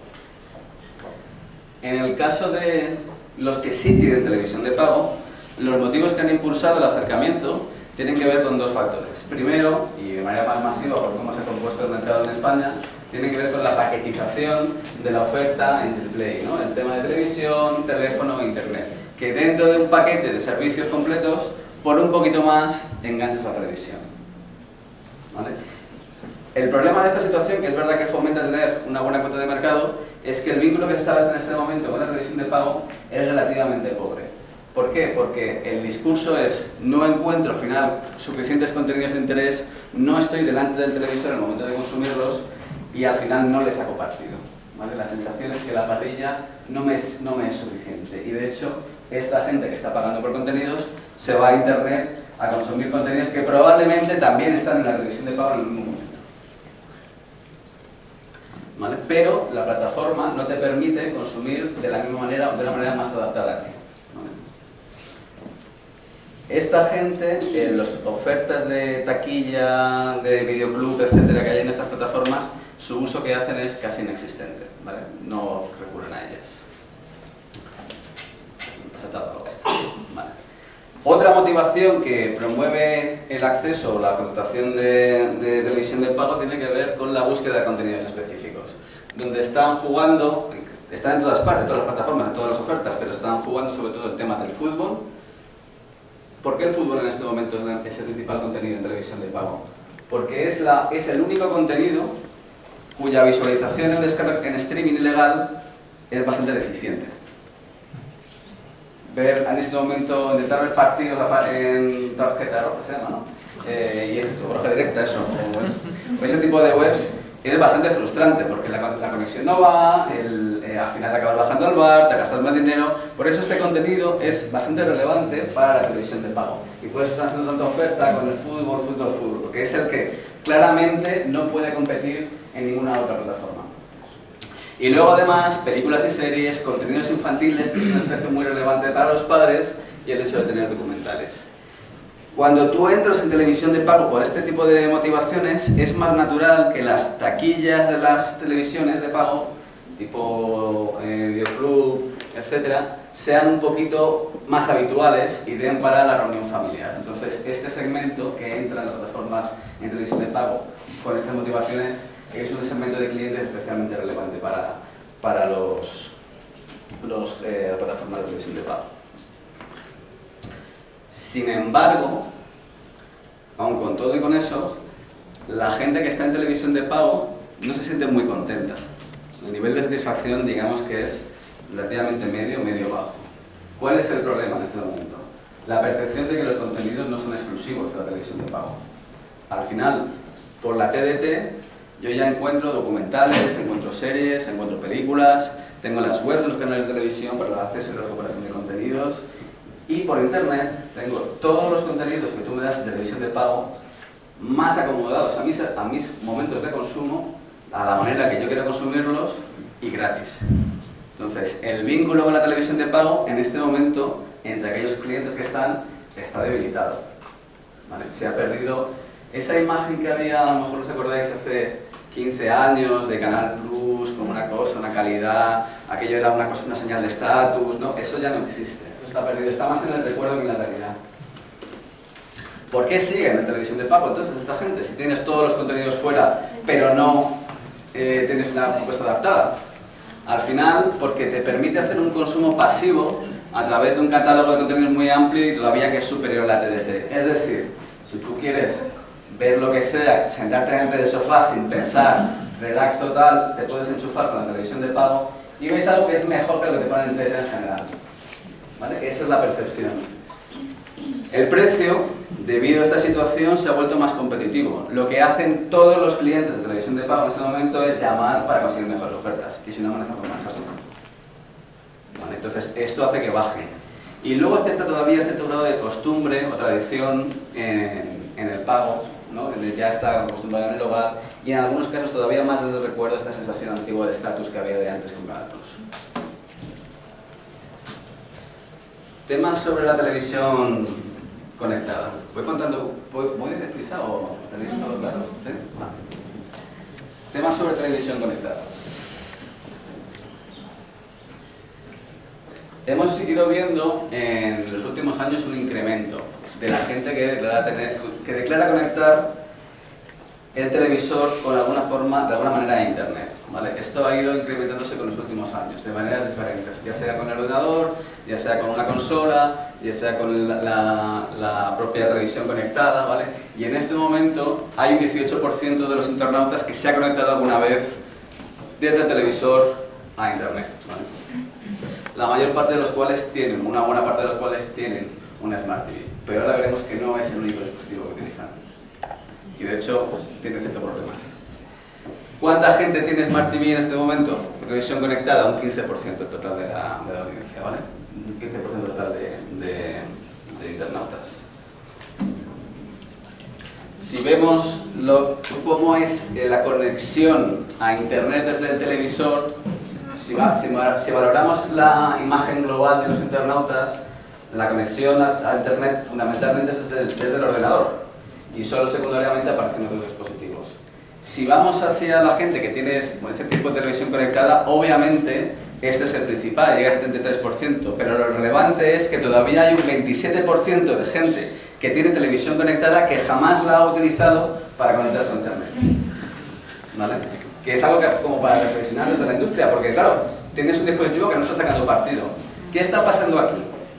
En el caso de los que sí tienen televisión de pago, los motivos que han impulsado el acercamiento tienen que ver con dos factores. Primero, y de manera más masiva por cómo se ha compuesto el mercado en España, tiene que ver con la paquetización de la oferta en Play, ¿no? El tema de televisión, teléfono e internet. Que dentro de un paquete de servicios completos, por un poquito más, enganchas a la televisión. ¿Vale? El problema de esta situación, que es verdad que fomenta tener una buena cuota de mercado, es que el vínculo que se establece en este momento con la televisión de pago es relativamente pobre. ¿Por qué? Porque el discurso es: no encuentro al final suficientes contenidos de interés, no estoy delante del televisor en el momento de consumirlos y al final no les saco partido. ¿Vale? La sensación es que la parrilla no me, es, no me es suficiente y de hecho esta gente que está pagando por contenidos se va a internet a consumir contenidos que probablemente también están en la televisión de pago en el mismo momento. ¿Vale? Pero la plataforma no te permite consumir de la misma manera o de una manera más adaptada a ti. ¿Vale? Esta gente, en las ofertas de taquilla, de videoclub, etcétera, que hay en estas plataformas, su uso que hacen es casi inexistente, ¿vale? No recurren a ellas. Vale. Otra motivación que promueve el acceso o la contratación de, de televisión de pago tiene que ver con la búsqueda de contenidos específicos, donde están jugando, están en todas partes, en todas las plataformas, en todas las ofertas, pero están jugando sobre todo el tema del fútbol. ¿Por qué el fútbol en este momento es, la, es el principal contenido en televisión de pago? Porque es, la, es el único contenido cuya visualización en, en streaming ilegal es bastante deficiente. Ver en este momento, intentar ver partidos en tarjeta roja, se llama, ¿no? Eh, y esto, roja directa, eso, o, o ese tipo de webs es bastante frustrante porque la, la conexión no va, el, eh, al final te acabas bajando al bar, te gastas más dinero. Por eso este contenido es bastante relevante para la televisión de pago y por eso están haciendo tanta oferta con el fútbol, fútbol, fútbol, porque es el que claramente no puede competir en ninguna otra plataforma. Y luego además, películas y series, contenidos infantiles, que es una especie muy relevante para los padres, y el hecho de tener documentales. Cuando tú entras en televisión de pago por este tipo de motivaciones, es más natural que las taquillas de las televisiones de pago, tipo eh, videoclub, etcétera, sean un poquito más habituales y den para la reunión familiar. Entonces, este segmento que entra en las plataformas en televisión de pago con estas motivaciones es un segmento de clientes especialmente relevante para, para los, los eh, plataformas de televisión de pago. Sin embargo, aun con todo y con eso, la gente que está en televisión de pago no se siente muy contenta. El nivel de satisfacción, digamos que es relativamente medio, medio bajo. ¿Cuál es el problema en este momento? La percepción de que los contenidos no son exclusivos de la televisión de pago. Al final, por la T D T, yo ya encuentro documentales, encuentro series, encuentro películas, tengo las webs de los canales de televisión para el acceso y la recuperación de contenidos, y por internet tengo todos los contenidos que tú me das de televisión de pago más acomodados a mis, a mis momentos de consumo, a la manera que yo quiero consumirlos y gratis. Entonces, el vínculo con la televisión de pago en este momento, entre aquellos clientes que están, está debilitado. ¿Vale? Se ha perdido esa imagen que había, a lo mejor os acordáis, hace quince años, de Canal Plus, como una cosa, una calidad, aquello era una cosa, una señal de estatus, ¿no? Eso ya no existe, eso está perdido, está más en el recuerdo que en la realidad. ¿Por qué siguen en televisión de pago entonces esta gente? Si tienes todos los contenidos fuera, pero no eh, tienes una propuesta adaptada. Al final, porque te permite hacer un consumo pasivo a través de un catálogo de contenidos muy amplio y todavía que es superior a la T D T. Es decir, si tú quieres ver lo que sea, sentarte en el sofá sin pensar, relax total, te puedes enchufar con la televisión de pago y ves algo que es mejor que lo que te ponen en T D T en general. ¿Vale? Esa es la percepción. El precio, debido a esta situación, se ha vuelto más competitivo. Lo que hacen todos los clientes de televisión de pago en este momento es llamar para conseguir mejores ofertas y si no, amenazan por marcharse. ¿Vale? Entonces, esto hace que baje. Y luego acepta todavía cierto grado de costumbre o tradición en, en el pago, ¿no? Que ya está acostumbrado en el hogar y en algunos casos todavía más desde el recuerdo esta sensación antigua de estatus que había de antes con Canal Plus. Temas sobre la televisión conectada. ¿Voy contando, voy, voy deprisa o tenéis todo claro? ¿Sí? Vale. Temas sobre televisión conectada. Hemos seguido viendo en los últimos años un incremento de la gente que declara, tener, que declara conectar el televisor con alguna forma, de alguna manera a internet. ¿Vale? Esto ha ido incrementándose con los últimos años, de maneras diferentes, ya sea con el ordenador, ya sea con una consola, ya sea con la, la, la propia televisión conectada, ¿vale? Y en este momento hay un dieciocho por ciento de los internautas que se ha conectado alguna vez desde el televisor a internet, ¿vale? La mayor parte de los cuales tienen, una buena parte de los cuales tienen una Smart T V, pero ahora veremos que no es el único dispositivo que utilizan. Y de hecho, tiene ciertos problemas. ¿Cuánta gente tiene Smart T V en este momento? Televisión conectada, un quince por ciento total de la, de la audiencia, ¿vale? Un quince por ciento total de, de, de internautas. Si vemos lo, cómo es la conexión a internet desde el televisor, si, va, si, si valoramos la imagen global de los internautas, la conexión a, a internet fundamentalmente es desde el, desde el ordenador y solo secundariamente aparecen otros dispositivos. Si vamos hacia la gente que tiene ese tipo de televisión conectada, obviamente este es el principal, llega al setenta y tres por ciento, pero lo relevante es que todavía hay un veintisiete por ciento de gente que tiene televisión conectada que jamás la ha utilizado para conectarse a internet. ¿Vale? Que es algo que, como para reflexionar desde la industria, porque claro, tienes un dispositivo que no está sacando partido. ¿Qué está pasando aquí?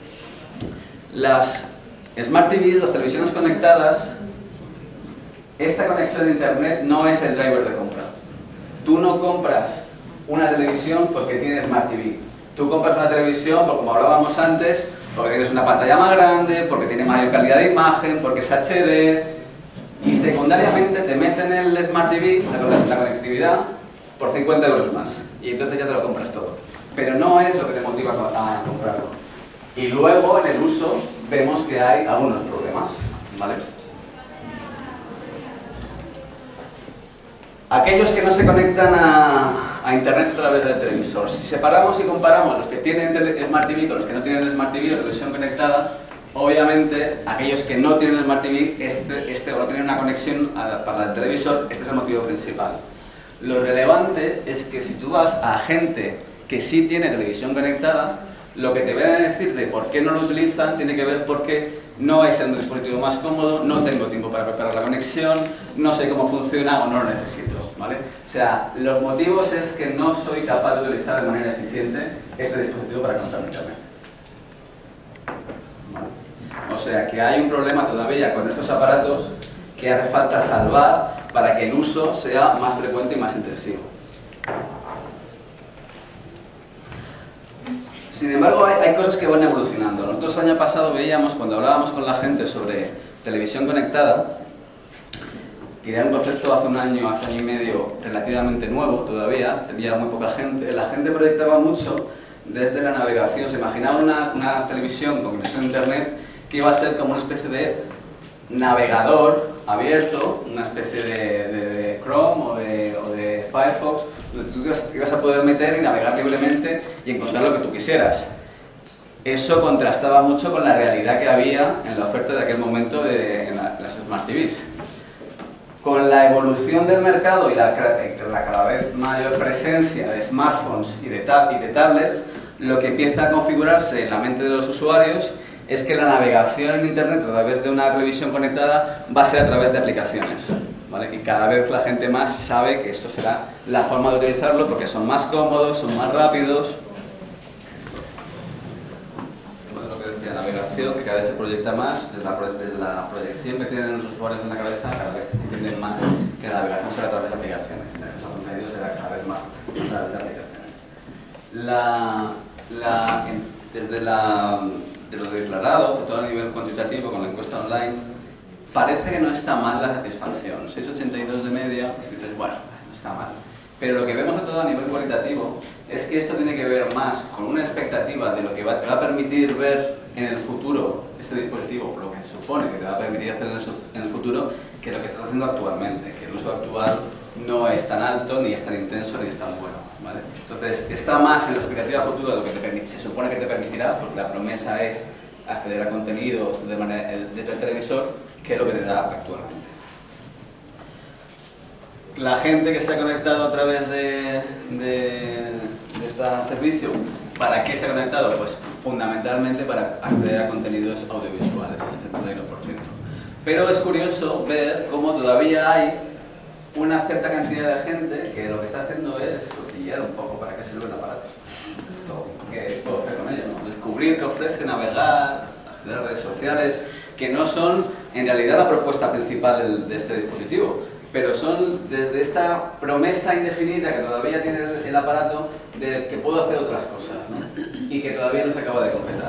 Las Smart T Vs, las televisiones conectadas, esta conexión a internet no es el driver de compra. Tú no compras una televisión porque tienes Smart T V. Tú compras una televisión, porque, como hablábamos antes, porque tienes una pantalla más grande, porque tiene mayor calidad de imagen, porque es H D, y secundariamente te meten el Smart T V, la, la conectividad, por cincuenta euros más. Y entonces ya te lo compras todo. Pero no es lo que te motiva a comprarlo. Y luego, en el uso, vemos que hay algunos problemas, ¿vale? Aquellos que no se conectan a, a internet a través del televisor. Si separamos y comparamos los que tienen Smart T V con los que no tienen Smart T V o televisión conectada, obviamente aquellos que no tienen Smart T V este, este, o no tienen una conexión a, para el televisor, este es el motivo principal. Lo relevante es que si tú vas a gente que sí tiene televisión conectada, lo que te van a decir de por qué no lo utilizan tiene que ver porque no es el dispositivo más cómodo, no tengo tiempo para preparar la conexión, no sé cómo funciona o no lo necesito, ¿vale? O sea, los motivos es que no soy capaz de utilizar de manera eficiente este dispositivo para conectarme a internet. ¿Vale? O sea, que hay un problema todavía con estos aparatos que hace falta salvar para que el uso sea más frecuente y más intensivo. Sin embargo, hay, hay cosas que van evolucionando. Nosotros el año pasado veíamos, cuando hablábamos con la gente sobre televisión conectada, que era un concepto hace un año, hace año y medio relativamente nuevo todavía, tenía muy poca gente, la gente proyectaba mucho desde la navegación. Se imaginaba una, una televisión con conexión a internet que iba a ser como una especie de navegador abierto, una especie de, de, de Chrome o de, o de Firefox, donde tú te ibas a poder meter y navegar libremente y encontrar lo que tú quisieras. Eso contrastaba mucho con la realidad que había en la oferta de aquel momento de en la, las Smart T Vs. Con la evolución del mercado y la, la cada vez mayor presencia de smartphones y de, tab y de tablets, lo que empieza a configurarse en la mente de los usuarios es que la navegación en Internet a través de una televisión conectada va a ser a través de aplicaciones, ¿vale? Y cada vez la gente más sabe que esto será la forma de utilizarlo porque son más cómodos, son más rápidos. Bueno, lo que decía, navegación, que cada vez se proyecta más, desde la, desde la proyección que tienen los usuarios en la cabeza, cada vez entienden más que la navegación será a través de aplicaciones, y el acceso a contenidos será cada vez más a través de aplicaciones. La, la, desde la... de lo declarado, todo a nivel cuantitativo con la encuesta online, parece que no está mal la satisfacción. seis coma ochenta y dos de media, dices, bueno, no está mal. Pero lo que vemos de todo a nivel cualitativo es que esto tiene que ver más con una expectativa de lo que va, te va a permitir ver en el futuro este dispositivo, lo que se supone que te va a permitir hacer en el, en el futuro, que lo que estás haciendo actualmente, que el uso actual no es tan alto, ni es tan intenso, ni es tan bueno, ¿vale? Entonces, está más en la expectativa futura de lo que te permite, se supone que te permitirá, porque la promesa es acceder a contenidos de manera, el, desde el televisor, que lo que te da actualmente. La gente que se ha conectado a través de, de, de este servicio, ¿para qué se ha conectado? Pues fundamentalmente para acceder a contenidos audiovisuales, el setenta y uno por ciento. Pero es curioso ver cómo todavía hay una cierta cantidad de gente que lo que está haciendo es cotillear un poco para qué sirve el aparato. Esto, ¿qué puedo hacer con ello, no? Descubrir qué ofrece, navegar, acceder a redes sociales, que no son en realidad la propuesta principal del, de este dispositivo, pero son desde esta promesa indefinida que todavía tiene el, el aparato de que puedo hacer otras cosas, ¿no? Y que todavía no se acaba de completar.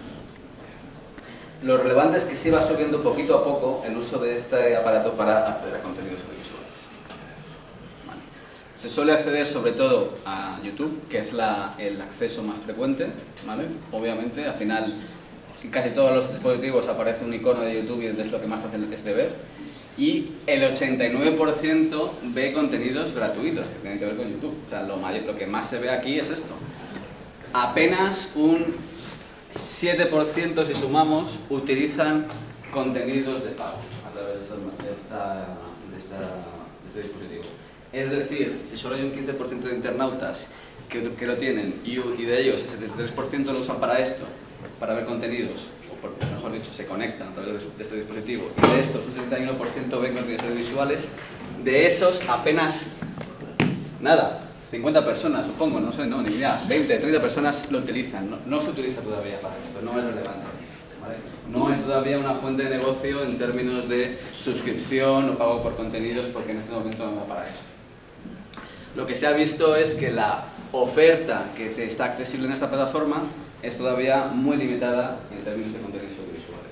Lo relevante es que se va subiendo poquito a poco el uso de este aparato para acceder a contenidos audiovisuales. Vale. Se suele acceder sobre todo a YouTube, que es la, el acceso más frecuente, ¿vale? Obviamente, al final, en casi todos los dispositivos aparece un icono de YouTube y es lo que más fácil es de ver. Y el ochenta y nueve por ciento ve contenidos gratuitos que tienen que ver con YouTube. O sea, lo, mayor, lo que más se ve aquí es esto. Apenas un siete por ciento, si sumamos, utilizan contenidos de pago a través de, esta, de, esta, de, esta, de este dispositivo. Es decir, si solo hay un quince por ciento de internautas que, que lo tienen y, y de ellos el setenta y tres por ciento lo usan para esto, para ver contenidos, o por, mejor dicho, se conectan a través de este dispositivo, y de estos un setenta y uno por ciento ven contenidos audiovisuales, de esos apenas nada, cincuenta personas, supongo, no sé, no, ni idea, veinte, treinta personas lo utilizan, no, no se utiliza todavía para esto, no es relevante, ¿vale? No es todavía una fuente de negocio en términos de suscripción o pago por contenidos, porque en este momento no da para eso. Lo que se ha visto es que la oferta que te está accesible en esta plataforma es todavía muy limitada en términos de contenidos audiovisuales.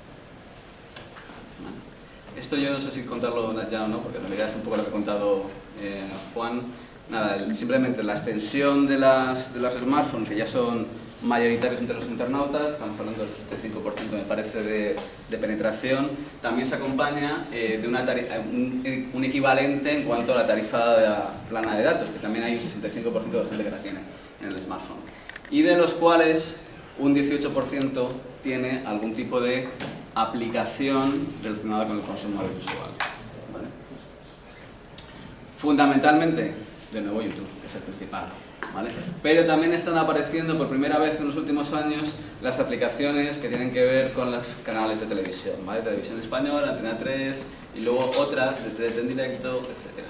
¿Vale? Esto yo no sé si contarlo ya o no, porque en realidad es un poco lo que ha contado eh, Juan. Nada, simplemente la extensión de, las, de los smartphones, que ya son mayoritarios entre los internautas, estamos hablando del setenta y cinco por ciento me parece de, de penetración, también se acompaña eh, de una tarifa, un, un equivalente en cuanto a la tarifa de la plana de datos, que también hay un sesenta y cinco por ciento de gente que la tiene en el smartphone, y de los cuales un dieciocho por ciento tiene algún tipo de aplicación relacionada con el consumo audiovisual. ¿Vale? Fundamentalmente, de nuevo YouTube, que es el principal, ¿vale? Pero también están apareciendo por primera vez en los últimos años las aplicaciones que tienen que ver con los canales de televisión, ¿vale? Televisión Española, Antena tres y luego otras de T D T en directo, etcétera.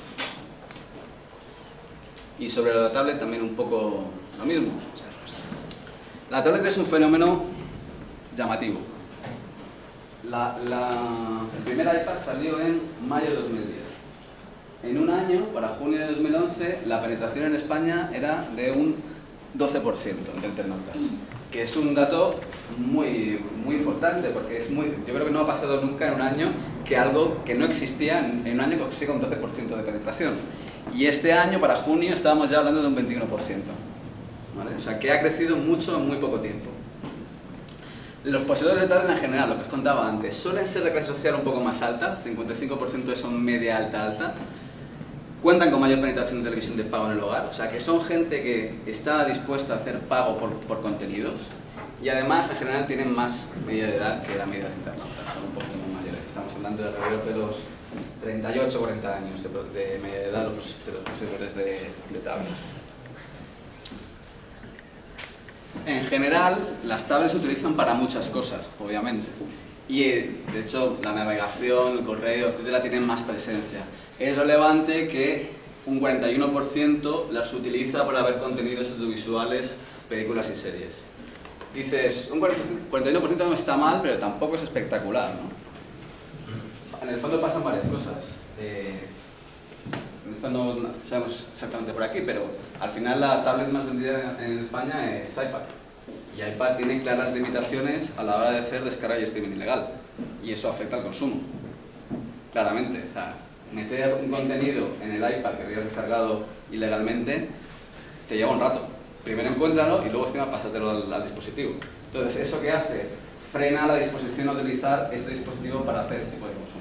Y sobre la tablet también un poco lo mismo. La tablet es un fenómeno llamativo. La, la, el primer iPad salió en mayo de dos mil diez. En un año, para junio de dos mil once, la penetración en España era de un doce por ciento entre internautas, que es un dato muy, muy importante, porque es muy, yo creo que no ha pasado nunca en un año que algo que no existía en, en un año consiga un doce por ciento de penetración. Y este año, para junio, estábamos ya hablando de un veintiuno por ciento. ¿Vale? O sea, que ha crecido mucho en muy poco tiempo. Los poseedores de tablet en general, lo que os contaba antes, suelen ser de clase social un poco más alta, cincuenta y cinco por ciento son media alta alta, cuentan con mayor penetración de televisión de pago en el hogar, o sea que son gente que está dispuesta a hacer pago por, por contenidos y además en general tienen más media de edad que la media de internautas, son un poquito más mayores, estamos hablando de alrededor de los treinta y ocho a cuarenta años de, de media de edad los, de los poseedores de, de tablet. En general, las tablets se utilizan para muchas cosas, obviamente. Y, de hecho, la navegación, el correo, etcétera, tienen más presencia. Es relevante que un cuarenta y uno por ciento las utiliza para ver contenidos audiovisuales, películas y series. Dices, un cuarenta y uno por ciento no está mal, pero tampoco es espectacular, ¿no? En el fondo pasan varias cosas. Eh, Esto no sabemos exactamente por aquí, pero al final la tablet más vendida en España es iPad. Y iPad tiene claras limitaciones a la hora de hacer descarga y streaming ilegal. Y eso afecta al consumo. Claramente. O sea, meter un contenido en el iPad que habías descargado ilegalmente te lleva un rato. Primero encuéntralo y luego encima pásatelo al, al dispositivo. Entonces, ¿eso qué hace? Frena la disposición a utilizar este dispositivo para hacer este tipo de consumos.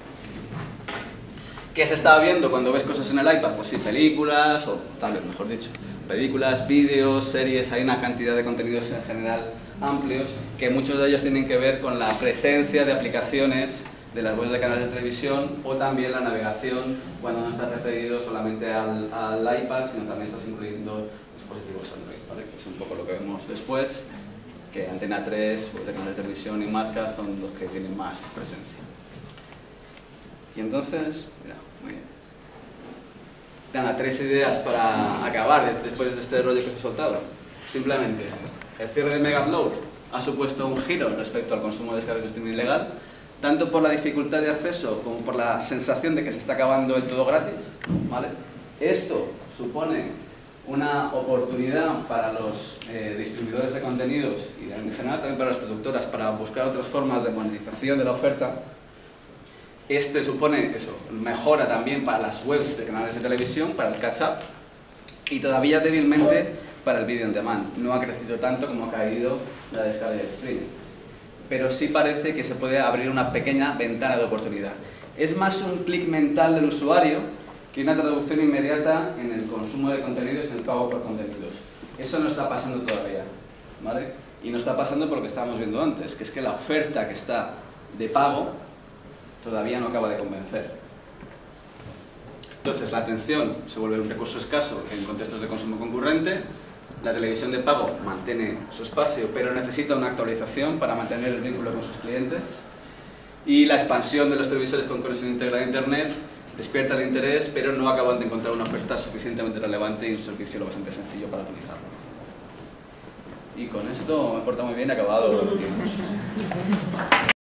¿Qué se estaba viendo cuando ves cosas en el iPad? Pues sí, películas, o tablet mejor dicho, películas, vídeos, series, hay una cantidad de contenidos en general amplios, que muchos de ellos tienen que ver con la presencia de aplicaciones de las webs de canales de televisión o también la navegación cuando no estás referido solamente al, al iPad, sino también estás incluyendo dispositivos Android, ¿vale? Que es un poco lo que vemos después, que Antena tres, webs de canales de televisión y marcas son los que tienen más presencia. Y entonces, mira, muy bien. Nada, tres ideas para acabar después de este rollo que os he soltado. Simplemente, el cierre de Mega Upload ha supuesto un giro respecto al consumo de descargas de streaming ilegal, tanto por la dificultad de acceso como por la sensación de que se está acabando el todo gratis, ¿vale? Esto supone una oportunidad para los eh, distribuidores de contenidos y en general también para las productoras para buscar otras formas de monetización de la oferta. Este supone eso, mejora también para las webs de canales de televisión, para el catch-up y todavía débilmente para el video on demand. No ha crecido tanto como ha caído la descarga del streaming. Pero sí parece que se puede abrir una pequeña ventana de oportunidad. Es más un clic mental del usuario que una traducción inmediata en el consumo de contenidos, en el pago por contenidos. Eso no está pasando todavía, ¿vale? Y no está pasando por lo que estábamos viendo antes, que es que la oferta que está de pago todavía no acaba de convencer. Entonces la atención se vuelve un recurso escaso en contextos de consumo concurrente, la televisión de pago mantiene su espacio pero necesita una actualización para mantener el vínculo con sus clientes y la expansión de los televisores con conexión íntegra a internet despierta el interés pero no acaban de encontrar una oferta suficientemente relevante y un servicio lo bastante sencillo para utilizarlo. Y con esto me he portado muy bien y acabado los tiempos.